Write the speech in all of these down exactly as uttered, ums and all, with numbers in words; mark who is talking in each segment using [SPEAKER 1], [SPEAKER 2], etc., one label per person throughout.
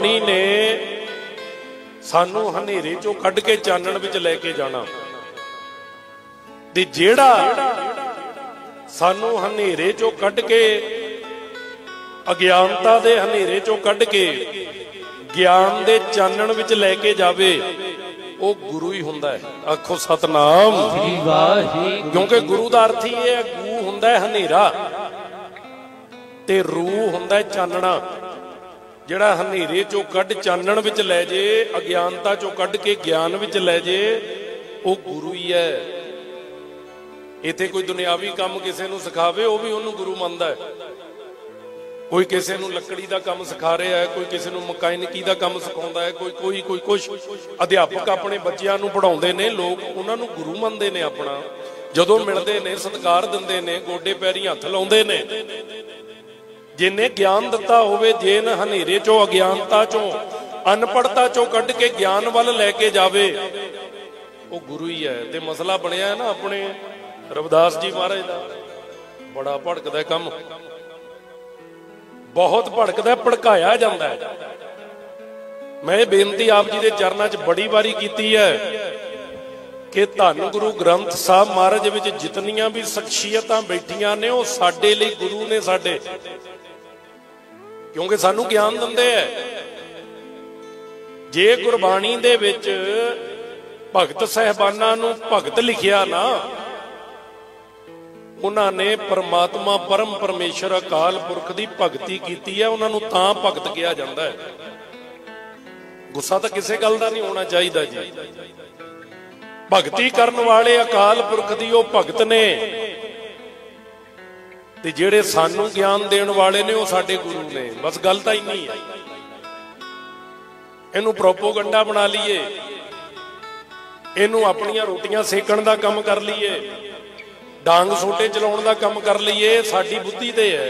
[SPEAKER 1] गुरबाणी ने सानू हनेरे चों कढ के चानण विच लैके जाना ते जेड़ा सानू हनेरे चों कढ के अज्ञानता दे हनेरे चों कढ के ज्ञान दे चानण विच लैके जावे वो गुरु ही हुंदा है। आखो सतनाम, क्योंकि गुरु दा अर्थ ही है गू हुंदा है हनेरा ते रूह हुंदा है चानणा। जिहड़ा हनेरे चों कढ चानण विच लै जे, अज्ञानता चों कढ के ज्ञान विच लै जे, वो गुरु ही है। इत्थे कोई दुनियावी काम किसी नूं सिखावे वो भी उहनूं गुरु मनदा है। कोई किसी नूं लकड़ी का काम सिखा रहा है, कोई किसी नूं मकैनिकी का काम सिखाउंदा है, कोई कोई कोई कुछ। अध्यापक अपने बच्चों नूं पढ़ाउंदे ने, लोग उन्हां नूं गुरु मनदे ने अपना। जदों मिलदे ने सत्कार दिंदे ने, गोडे पैरी हथ लाउंदे ने। जिन्हें ज्ञान दिता होवे, जेन हनेरे चों अज्ञानता चों अनपढ़ता चों कढ के ज्ञान वल लैके जावे, वो गुरु ही है। ते मसला बनिया है ना अपने रविदास जी महाराज का, बड़ा भड़कदा काम, बहुत भड़कदा, भड़काया जाता है। मैं बेनती आप जी के चरणों च बड़ी बारी की है कि धन गुरु ग्रंथ साहब महाराज विच जितनियां भी शख्सियतां बैठियां ने वो साडे लई गुरु ने साडे, क्योंकि सानू ज्ञान दिंदे है। जे गुरबाणी दे विच भगत साहिबानां नूं भगत लिखिया ना, उन्होंने परमात्मा परम परमेश्वर अकाल पुरख की भगती की है, उन्होंने तां भगत कहा जाता है। गुस्सा तो किसी गल का नहीं होना चाहिए जी। भगती करने वाले अकाल पुरख की वो भगत ने, ते जेड़े सानू ज्ञान देण वाले ने वो साडे गुरु ने। बस गल तां इन्नी है। इनू प्रोपोगंडा बना लीए, इनू अपनियां रोटियां सेकण दा काम कर लीए, डांग सोटे चलाउण दा काम कर लईए, साडी बुद्धि ते है।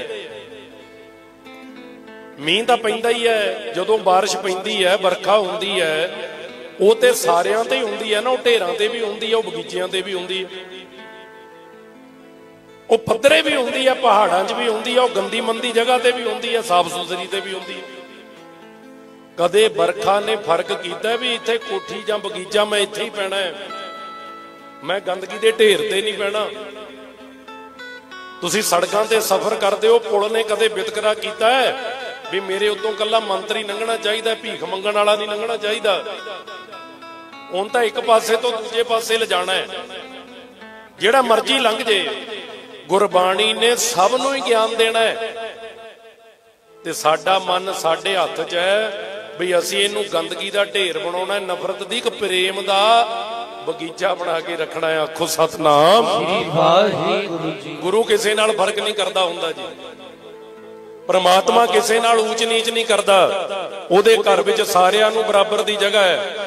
[SPEAKER 1] मींह तां पैंदा ही है, जदों बारिश पैंदी है, बरखा हुंदी है, वो ते सारियां ते ही हुंदी है ना, वो ढेरां ते भी हुंदी है, वो बगीचियां ते भी हुंदी है, वो पद्धरे भी हुंदी है, पहाड़ां 'च भी हुंदी है, वो गंदी मंदी जगह ते भी हुंदी है, साफ सुथरी ते भी हुंदी है। कदे बरखा ने फर्क कीता भी इत्थे कोठी जां बगीचा मैं इत्थे ही पैना है, मैं गंदगी दे ढेर ते नहीं पैना। तुसी सड़कों ते सफर करते हो, पुल ने कदे वितकरा कीता है भी मेरे उतों कला मंत्री लंघना चाहिए, भीख मंगण वाला नहीं लंघना चाहिए। हुण तां एक पासे तो दूजे पासे ले जाना है, जिहड़ा मर्जी लंघ जे। गुरबाणी ने सब नूं ही ज्ञान देना है, ते साडा मन साडे हत्थ च है भी असीं इहनूं गंदगी दा ढेर बनाउणा है, नफरत दी कि प्रेम दा बगीचा बना के रखना है। आखो सतनाम। गुरु किसी नाल फर्क नहीं करता हुंदा जी। परमात्मा किसी नाल ऊंच नीच नहीं करता, उहदे घर विच सारियां नूं बराबर दी जगह है।